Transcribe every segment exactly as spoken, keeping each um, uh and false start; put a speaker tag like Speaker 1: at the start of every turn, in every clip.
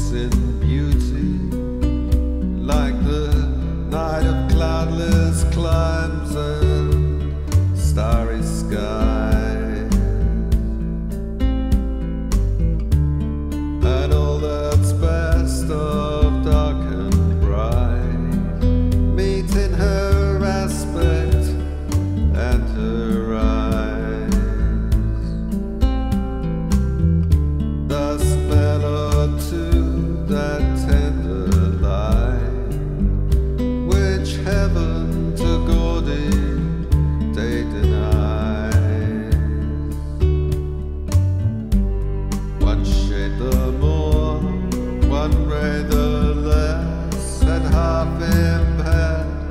Speaker 1: walks in beauty, like the night of cloudless climes and starry skies, and all that's best of dark and bright meet in her aspect and her eyes. The spell or two, that tender light which heaven to gaudy day denies. One shade the more, one ray the less, and half impaired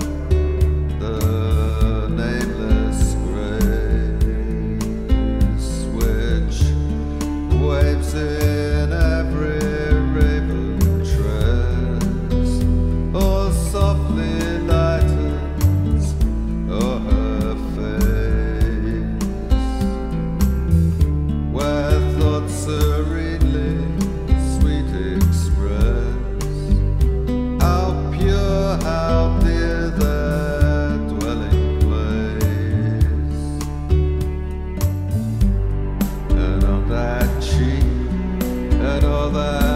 Speaker 1: the nameless grace which waves in every raven tress, or softly lightens o'er her face, where thoughts serenely sweet express how pure, how dear their dwelling place. And on that cheek and all that